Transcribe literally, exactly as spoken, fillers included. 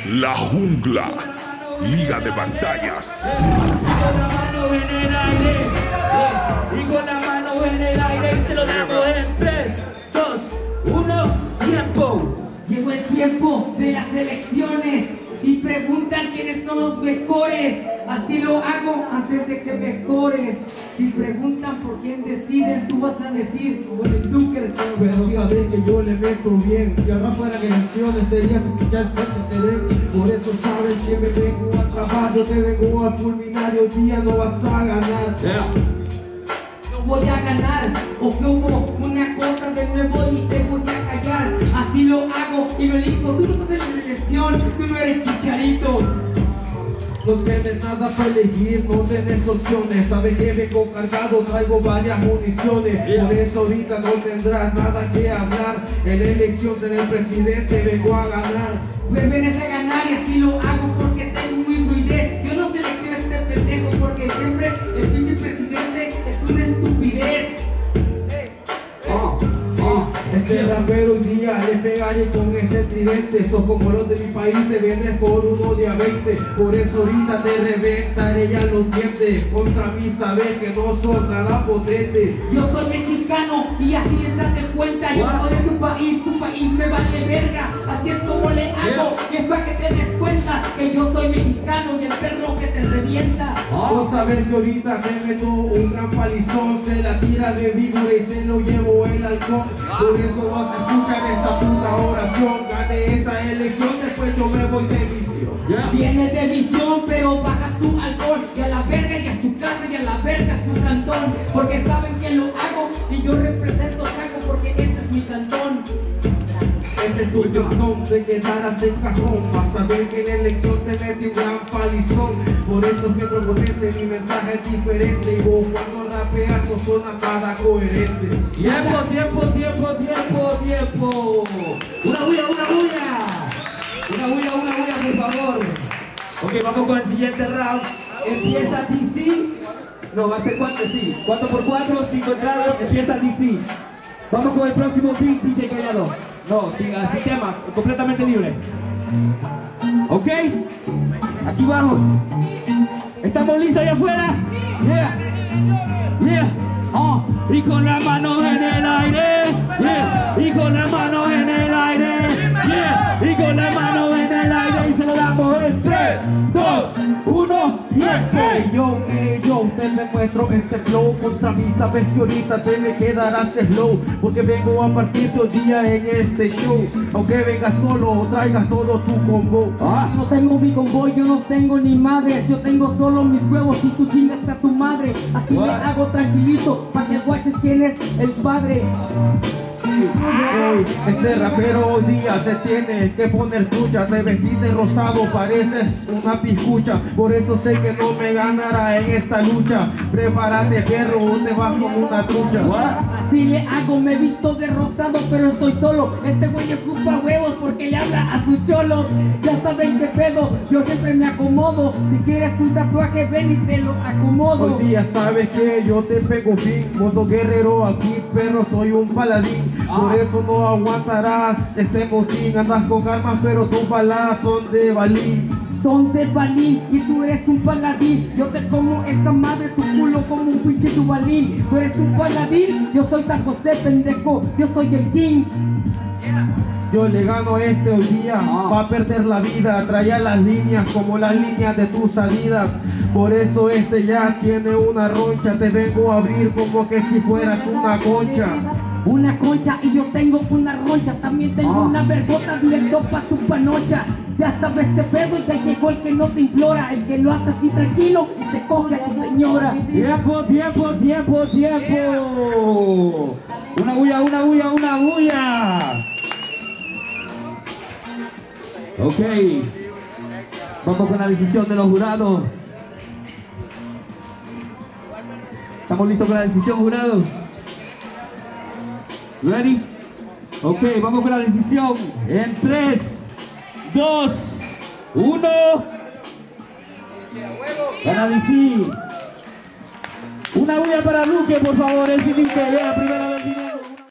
La Jungla, Liga de Batallas. Y con la mano en el aire, y con la mano en el aire, y se lo damos en tres, dos, uno, tiempo. Llegó el tiempo de las elecciones y preguntan quiénes son los mejores. Así lo hago antes de que mejores. Si preguntan por quién deciden, tú vas a decir con el Duque. Pero sabes que yo le meto bien. Si ahora fueran elecciones sería escuchar Sánchez Serén. Por eso sabes que me vengo a trabajar. Yo te vengo a fulminar y hoy día no vas a ganar. Yeah. No voy a ganar, o que hubo una cosa de nuevo y te voy a callar. Así lo hago y lo elijo. Tú no estás en la elección, tú no eres Chicharito. No tienes nada para elegir, no tienes opciones. Sabes que vengo cargado, traigo varias municiones. Por eso ahorita no tendrás nada que hablar. En la elección seré el presidente, vengo a ganar. Pues vienes a ganar y así lo hago porque tengo muy fluidez. Yo no selecciono a este pendejo porque siempre el pinche presidente es una estupidez. Oh, oh, este rapero hoy día le pegaré con este tridente. Sos como los de mi país, te vienes por uno de a veinte. Por eso ahorita te reventaré ya los dientes. Contra mí sabes que no son nada potente. Yo soy mexicano y así es, date cuenta. Yo soy de tu país, tu país me vale verga. Así es como le hago, y es para que te des cuenta que yo soy mexicano y el perro que te revienta. Vos sabés que ahorita me meto un gran palizón. Se la tira de víbora y se lo llevo el halcón. Por eso vas a escuchar esta puta oración. Gané esta elección, después yo me voy de visión. Yeah. Viene de visión, pero baja su alcohol. Y a la verga y a su casa y a la verga su cantón. Porque saben que lo hago y yo represento Saco porque este es mi cantón. Este es tu cantón, te quedarás en cajón. Vas a ver que en la elección te metí un gran palizón. Por eso es que otro potente, mi mensaje es diferente. Y vos cuando rapeas no suena nada coherente. Tiempo, tiempo, tiempo, tiempo, tiempo. Una bulla, una bulla. Una bulla, una bulla, por favor. Ok, vamos con el siguiente round. Empieza D C. No, va a ser cuatro, sí. cuatro por cuatro, cinco entradas, empieza D C. Vamos con el próximo beat, D J Callado. No, sí, así tema, completamente libre. Ok, aquí vamos. ¿Estamos listos allá afuera? Yeah, yeah. Oh, y con la mano en el aire, yeah. Y con la mano en el aire, yeah. Y con la mano en el aire y se lo damos en tres, dos, uno, tiempo. Hey, yo, hey, yo, te demuestro este flow. Contra mí sabes que ahorita te me quedarás slow. Porque vengo a partir de hoy día en este show. Aunque vengas solo o traigas todo tu combo. Ah. No tengo mi convoy, yo no tengo ni madres. Yo tengo solo mis huevos y tú chingas a tu madre. Así What? le hago tranquilito pa' que guaches quién es el padre. Hey, este rapero hoy día se tiene que poner trucha. Te vestiste rosado, pareces una piscucha. Por eso sé que no me ganará en esta lucha. Prepárate, perro, o te vas con una trucha. Así le hago, me he visto de rosado, pero estoy solo. Este güey ocupa huevos porque le habla a sus cholos. Ya saben qué pedo, yo siempre me acomodo. Si quieres un tatuaje, ven y te lo acomodo. Hoy día sabes que yo te pego fin. Mozo guerrero aquí, perro, soy un paladín. Por eso no aguantarás este motín. Andas con armas, pero tus balas son de balín. Son de balín y tú eres un paladín. Yo te como esa madre, tu culo como un pinche tubalín. Tú eres un paladín, yo soy San José, pendejo. Yo soy el king. Yo le gano a este hoy día, va a perder la vida. Traía las líneas como las líneas de tus Adidas. Por eso este ya tiene una roncha. Te vengo a abrir como que si fueras una concha. Una concha y yo tengo una roncha. También tengo Ah. una vergota directo pa' tu panocha. Ya sabes qué pedo, y te llegó el que no te implora. El que lo hace así tranquilo y se coge a tu señora. Tiempo, tiempo, tiempo, tiempo. Una bulla, una bulla, una bulla. Ok. Vamos con la decisión de los jurados. ¿Estamos listos con la decisión, jurado? ¿Ready? Ok, vamos con la decisión. En tres, dos, uno. Para D C. Una bulla para Luque, por favor, el Felipe, vea primero.